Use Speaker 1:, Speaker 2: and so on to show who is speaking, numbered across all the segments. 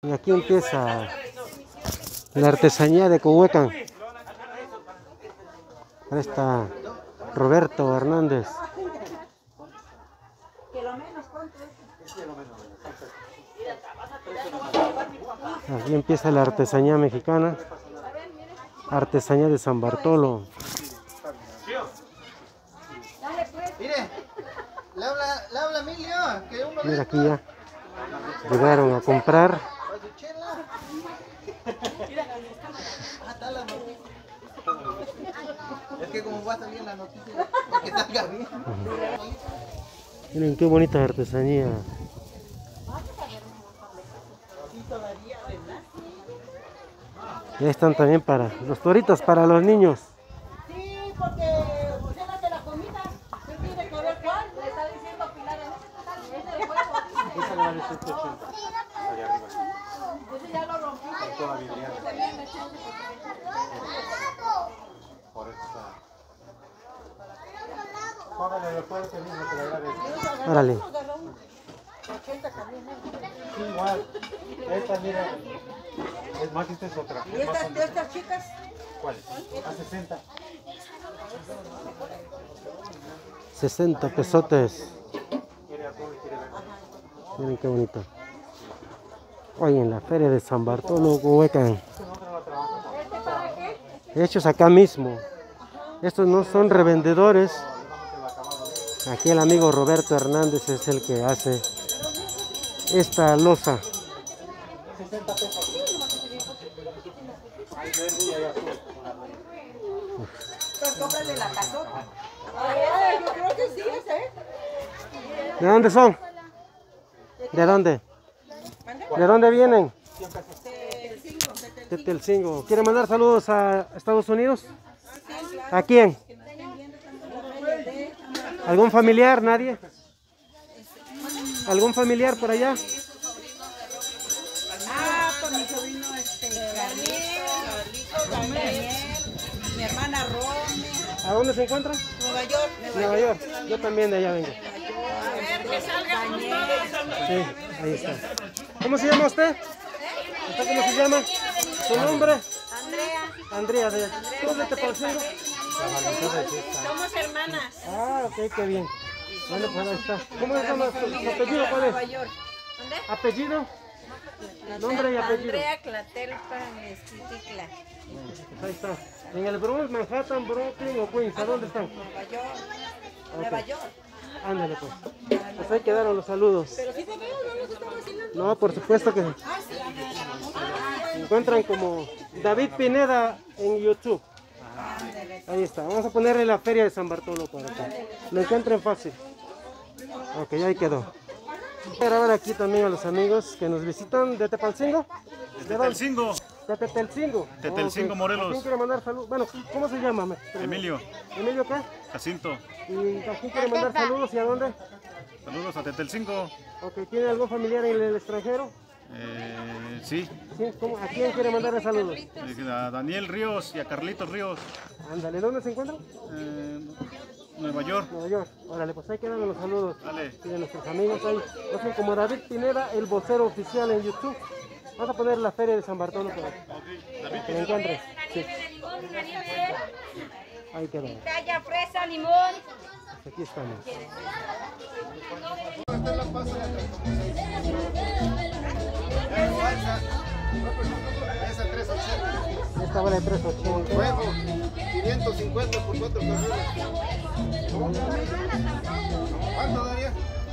Speaker 1: Y aquí empieza la artesanía de Cohuecan. Ahí está Roberto Hernández. Aquí empieza la artesanía mexicana. Artesanía de San Bartolo.
Speaker 2: Mire, le habla Emilio, que uno
Speaker 1: Mira, aquí ya llegaron a comprar.
Speaker 2: Es que como va a salir la noticia, para que salga bien.
Speaker 1: Miren qué bonita artesanía. Ya están también para los toritos para los niños.
Speaker 3: Sí, porque llévate la comida. ¿Usted tiene que ver cuál? Le está diciendo Pilar. Ese de huevo.
Speaker 1: Esa le vale 180. Allá arriba.
Speaker 3: Ese ya lo rompí.
Speaker 1: Toda vidriada. Por eso está. Págale después que mismo que le agrade. Órale.
Speaker 3: 80 también.
Speaker 1: Sí, igual. Esta, mira. Es más, esta es otra.
Speaker 3: ¿Y estas chicas?
Speaker 1: ¿Cuál? A 60. 60 pesotes. Miren qué bonito. Hoy en la feria de San Bartolo, Cohuecan. Hechos acá mismo. Estos no son revendedores. Aquí el amigo Roberto Hernández es el que hace esta loza. 60 pesos.
Speaker 3: Cómprale la casota. Ay, yo creo que sí,
Speaker 1: ¿De dónde son? ¿De dónde? ¿De dónde vienen? De Telcingo. ¿Quieren mandar saludos a Estados Unidos? ¿A quién? ¿Algún familiar? ¿Nadie? ¿Algún familiar por allá?
Speaker 3: Ah, por mi sobrino Daniel, mi hermana Rome.
Speaker 1: ¿A dónde se encuentran?
Speaker 3: Nueva York.
Speaker 1: Nueva York. Yo también de allá vengo.
Speaker 3: A ver, que salgamos todos.
Speaker 1: Sí, ahí está. ¿Cómo se llama usted? ¿Usted cómo se llama? ¿Su nombre?
Speaker 3: Andrea.
Speaker 1: Andrea. ¿Tú de Tepalcingo?
Speaker 3: Somos hermanas.
Speaker 1: Ah, ok, qué bien. Bueno, pues ahí está. ¿Cómo se llama su apellido? ¿Cuál es?
Speaker 3: Nueva York. ¿Dónde?
Speaker 1: ¿Apellido? Nombre y apellido.
Speaker 3: Andrea Clatelpa Mezquiticla.
Speaker 1: Pues ahí está. ¿En el Bronx, Manhattan, Brooklyn o Queens? ¿A dónde están?
Speaker 3: Nueva York.
Speaker 1: Ok.
Speaker 3: Nueva York.
Speaker 1: Ándale pues. Pues ahí quedaron los saludos.
Speaker 3: Pero sí se ve, no nos estamos haciendo.
Speaker 1: No, por supuesto que se encuentran como David Pineda en YouTube. Ahí está. Vamos a ponerle la feria de San Bartolo para que lo encuentren fácil. Ok, ahí quedó. Quiero ver aquí también a los amigos que nos visitan de Tepalcingo.
Speaker 4: De Telcingo,
Speaker 1: De Tetelcingo.
Speaker 4: Tetelcingo,
Speaker 1: Ok.
Speaker 4: Morelos.
Speaker 1: ¿A quién quiere mandar saludos? Bueno, ¿cómo se llama?
Speaker 4: Emilio,
Speaker 1: ¿Emilio qué?
Speaker 4: Jacinto.
Speaker 1: ¿Y a quién quiere mandar saludos y a dónde?
Speaker 4: Saludos a Tetelcingo.
Speaker 1: Ok, ¿tiene algún familiar en el extranjero?
Speaker 4: Sí,
Speaker 1: ¿Sí? ¿Cómo? ¿A quién quiere mandarle saludos?
Speaker 4: a Daniel Ríos y a Carlitos Ríos.
Speaker 1: Ándale, ¿dónde se encuentran?
Speaker 4: Nueva York.
Speaker 1: Nueva York. Órale, pues ahí quedan los saludos
Speaker 4: Dale.
Speaker 1: de nuestros amigos ahí. Yo soy como David Pineda, el vocero oficial en YouTube. Vamos a poner la feria de San Bartolo para que lo encuentres. Sí. Ahí quedó.
Speaker 5: Talla, fresa, limón.
Speaker 1: Aquí estamos.
Speaker 2: Esa 380.
Speaker 1: Esta vale 380.
Speaker 2: Huevo, 550 por 4 personas. ¿Cuánto daría?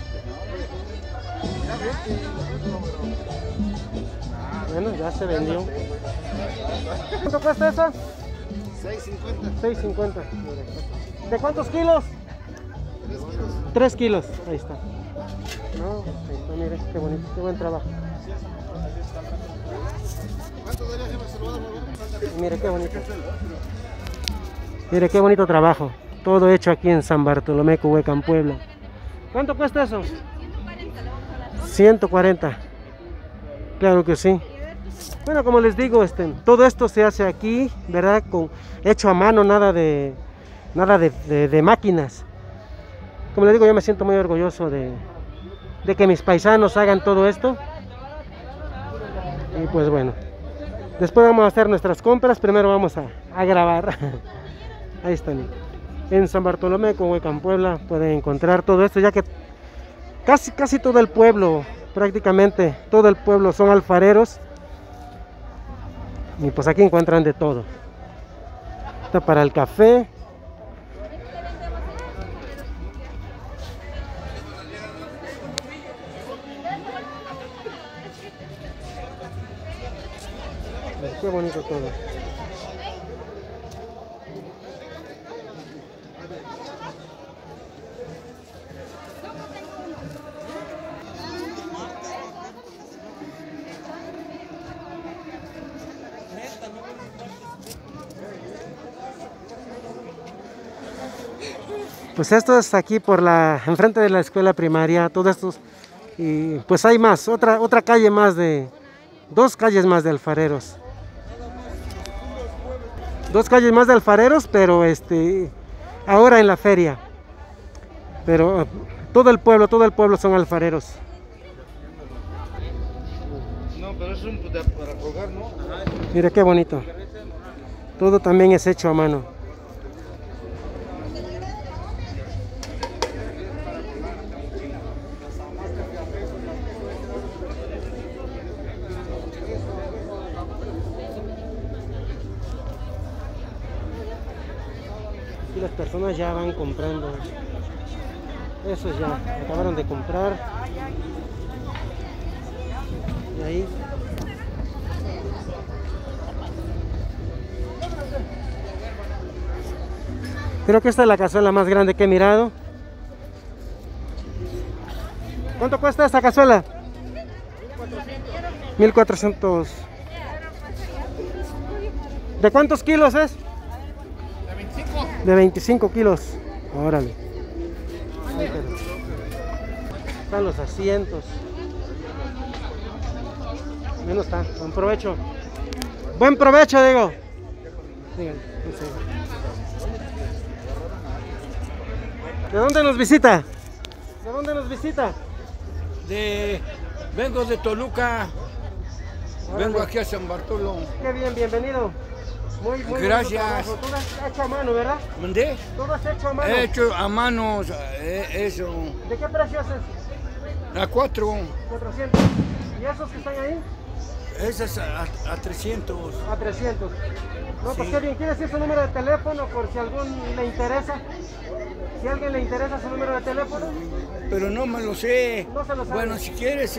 Speaker 1: Bueno, ya se vendió. ¿Cuánto cuesta esa?
Speaker 2: 650.
Speaker 1: 6.50. ¿De cuántos kilos?
Speaker 2: 3 kilos.
Speaker 1: 3 kilos. Ahí está. No, ahí está, mire, qué bonito, qué buen trabajo.
Speaker 2: ¿Cuánto daría, jefe Salvador?
Speaker 1: Mire qué bonito. Mire qué bonito trabajo. Todo hecho aquí en San Bartolomé, Cohuecan, Puebla. ¿Cuánto cuesta eso? 140. Claro que sí. Bueno, como les digo, todo esto se hace aquí, ¿verdad? Hecho a mano, nada de máquinas. Como les digo, yo me siento muy orgulloso de que mis paisanos hagan todo esto. Y pues bueno, después vamos a hacer nuestras compras. Primero vamos a grabar. Ahí están. En San Bartolomé, Cohuecán, Puebla, pueden encontrar todo esto, ya que casi todo el pueblo, prácticamente todo el pueblo son alfareros. Y pues aquí encuentran de todo. Está para el café. Qué bonito todo. Pues esto es aquí por enfrente de la escuela primaria, todo esto, y pues hay más, otra calle más dos calles más de alfareros. Dos calles más de alfareros, pero ahora en la feria. Pero todo el pueblo son alfareros.
Speaker 2: No, pero es para colgar, ¿no?
Speaker 1: Mira qué bonito. Todo también es hecho a mano. Y las personas ya van comprando. Esos ya acabaron de comprar. Y ahí. Creo que esta es la cazuela más grande que he mirado. ¿Cuánto cuesta esta cazuela? 1400. ¿De cuántos kilos es?
Speaker 2: De 25.
Speaker 1: De 25 kilos. Órale. Están los asientos. Menos está. Buen provecho. Buen provecho, digo. Díganle, no sé. ¿De dónde nos visita? ¿De dónde nos visita?
Speaker 5: Vengo de Toluca.
Speaker 1: Órale.
Speaker 5: Vengo aquí a San Bartolo.
Speaker 1: Qué bien, bienvenido. Muy
Speaker 5: Gracias.
Speaker 1: Todo es hecho a mano, ¿verdad?
Speaker 5: ¿Mandé?
Speaker 1: Todo es hecho a mano.
Speaker 5: He hecho a manos eso.
Speaker 1: ¿De qué precio es eso?
Speaker 5: A 4.
Speaker 1: 400. ¿Y esos que están ahí?
Speaker 5: Esas a 300.
Speaker 1: A 300. No, pues
Speaker 5: Sí.
Speaker 1: qué bien. ¿Quieres decir su número de teléfono por si algún le interesa? Si a alguien le interesa su número de teléfono.
Speaker 5: Pero no me lo sé.
Speaker 1: No se lo sabe.
Speaker 5: Bueno, si quieres,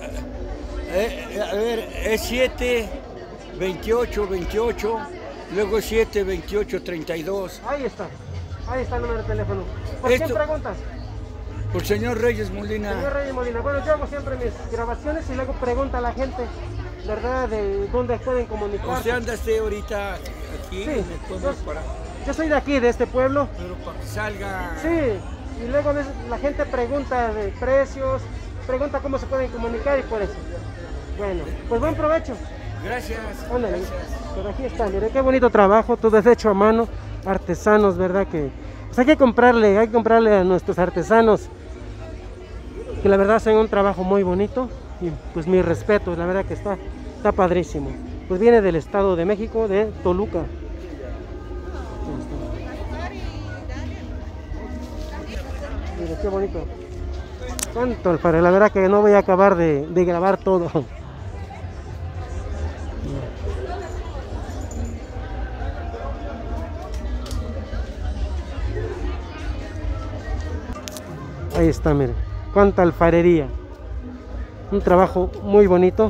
Speaker 5: a ver, es 7, 28, 28. Luego 7, 28, 32.
Speaker 1: Ahí está el número de teléfono. ¿Por quién
Speaker 5: Esto-
Speaker 1: preguntas?
Speaker 5: Por señor Reyes Molina.
Speaker 1: Señor Reyes Molina. Bueno, yo hago siempre mis grabaciones y luego pregunta a la gente, ¿verdad? De dónde pueden comunicarse.
Speaker 5: ¿Usted anda ahorita aquí
Speaker 1: Sí,
Speaker 5: en el pueblo
Speaker 1: yo-
Speaker 5: para,
Speaker 1: Yo soy de aquí, de este pueblo.
Speaker 5: pero para que salga?
Speaker 1: Sí, y luego la gente pregunta de precios, pregunta cómo se pueden comunicar y por eso. Bueno, pues buen provecho.
Speaker 5: Gracias.
Speaker 1: Ándale, pero aquí está, mire qué bonito trabajo, todo es hecho a mano, artesanos, ¿verdad? Que pues hay que comprarle a nuestros artesanos, que la verdad hacen un trabajo muy bonito y pues mi respeto, la verdad que está padrísimo. Pues viene del Estado de México, de Toluca. Mire qué bonito. Cuánto alfarero, la verdad que no voy a acabar de grabar todo. Ahí está, miren, cuánta alfarería. Un trabajo muy bonito.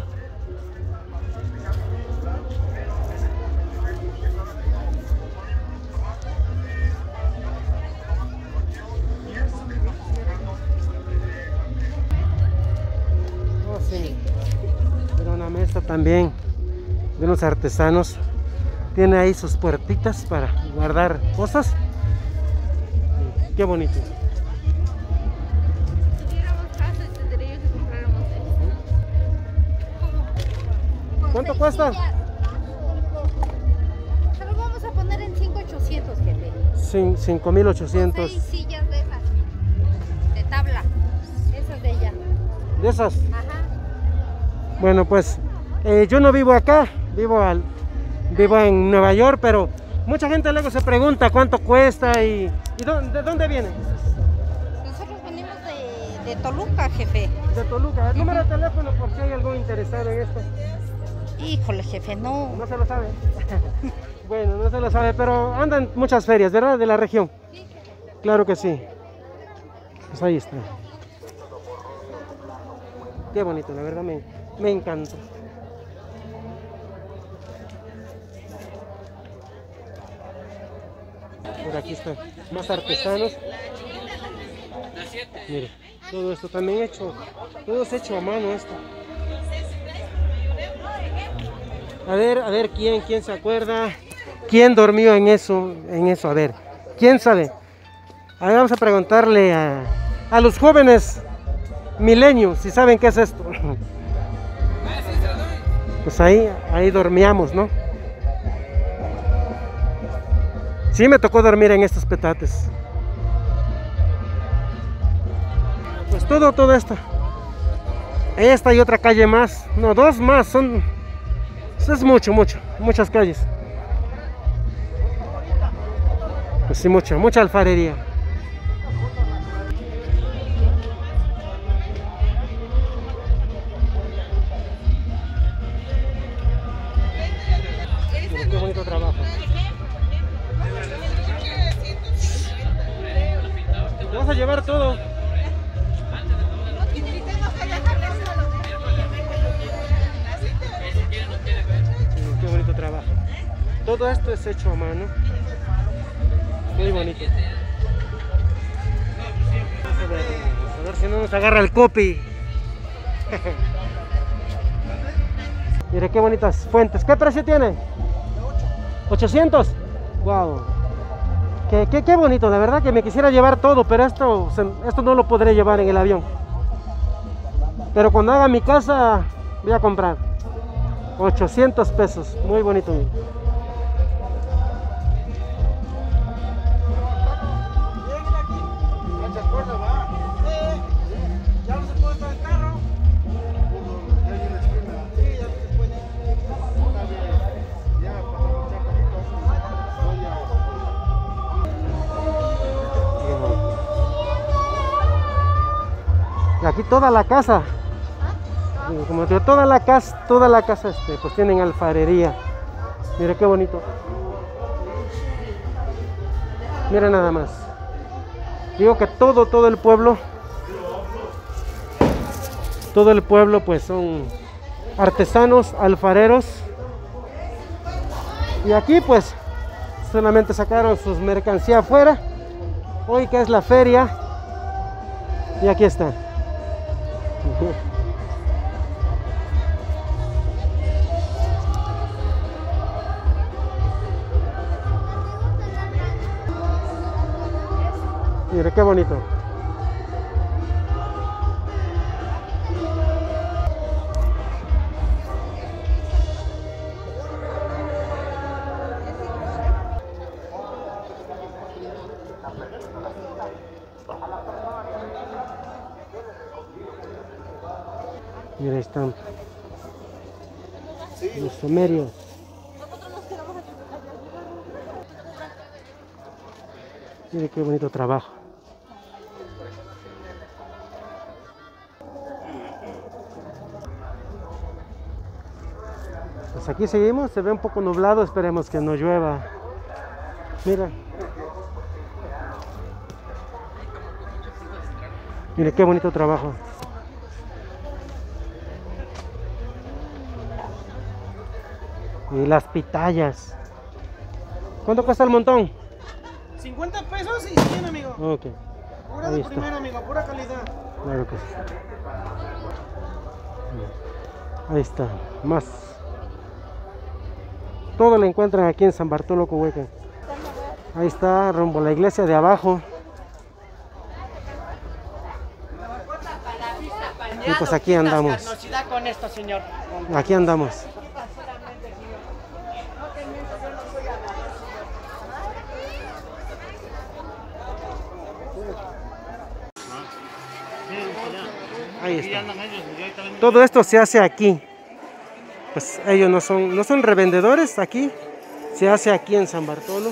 Speaker 1: Oh, sí. Mira una mesa también de unos artesanos. Tiene ahí sus puertitas para guardar cosas. Qué bonito. ¿Cuánto cuesta?
Speaker 6: Se lo vamos a poner en 5,800, jefe.
Speaker 1: 5,800.
Speaker 6: 6 sillas de esas. De tabla. Esas de ella.
Speaker 1: ¿De esas?
Speaker 6: Ajá.
Speaker 1: Bueno, pues Yo no vivo acá, vivo en Nueva York, pero mucha gente luego se pregunta cuánto cuesta y ¿de dónde vienen?
Speaker 6: Nosotros venimos de Toluca, jefe.
Speaker 1: De Toluca. ¿El número de teléfono por si hay algún interesado en esto?
Speaker 6: Híjole, jefe, no.
Speaker 1: No se lo sabe. Bueno, no se lo sabe, pero andan muchas ferias, ¿verdad? De la región. Claro que sí. Pues ahí está. Qué bonito, la verdad me encanta. Por aquí están más artesanos. Mire, todo esto también hecho, todo es hecho a mano esto. A ver quién se acuerda, quién dormió en eso, a ver, quién sabe. A ver, vamos a preguntarle a los jóvenes milenios si saben qué es esto. Pues ahí dormíamos, ¿no? Sí, me tocó dormir en estos petates. Pues todo esto. Esta y otra calle más, no, dos más, es muchas calles. Pues sí, mucha alfarería. Qué bonito trabajo. Te vas a llevar todo. Qué bonito trabajo. Todo esto es hecho a mano. Muy bonito. Vamos a ver si no nos agarra el copy. Mire qué bonitas fuentes. ¿Qué precio tiene? 800. Wow. Qué bonito, la verdad que me quisiera llevar todo, pero esto no lo podré llevar en el avión. Pero cuando haga mi casa voy a comprar. 800 pesos, muy bonito. Y aquí toda la casa, como digo, toda la casa pues tienen alfarería. Mira qué bonito. Mira nada más. Digo que todo el pueblo pues son artesanos, alfareros. Y aquí pues solamente sacaron sus mercancías afuera. Hoy que es la feria. Y aquí está. Mire qué bonito. Mira, ahí están los sumerios. Mire qué bonito trabajo. Pues aquí seguimos, se ve un poco nublado, esperemos que no llueva. Mira. Mire qué bonito trabajo. Y las pitayas. ¿Cuánto cuesta el montón?
Speaker 7: 50 pesos y 100, amigo.
Speaker 1: Ok.
Speaker 7: Pura de primera, amigo, pura calidad.
Speaker 1: Claro que sí. Ahí está, más. Todo lo encuentran aquí en San Bartolo Cohuecan. Ahí está, rumbo a la iglesia de abajo. Y pues aquí andamos.
Speaker 7: Con esto, señor.
Speaker 1: Aquí andamos. Ahí está. Todo esto se hace aquí. pues ellos no son revendedores aquí, se hace aquí en San Bartolo.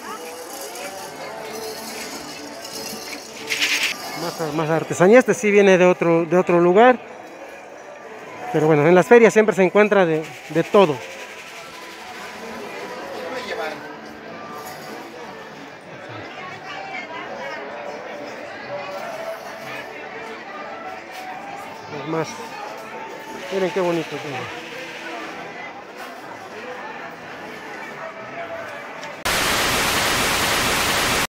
Speaker 1: Más artesanía, este sí viene de otro lugar, pero bueno, en las ferias siempre se encuentra de todo. Es más, miren qué bonito.